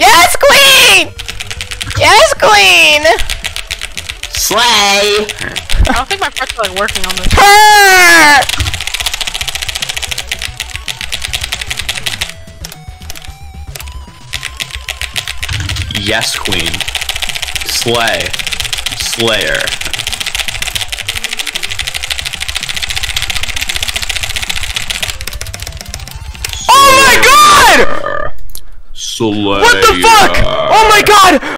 Yes, queen! Yes, queen! Slay! I don't think my parts are like working on this. Her! Yes, queen. Slay. Slayer. Oh my god! Slayer. What the fuck? Oh my god!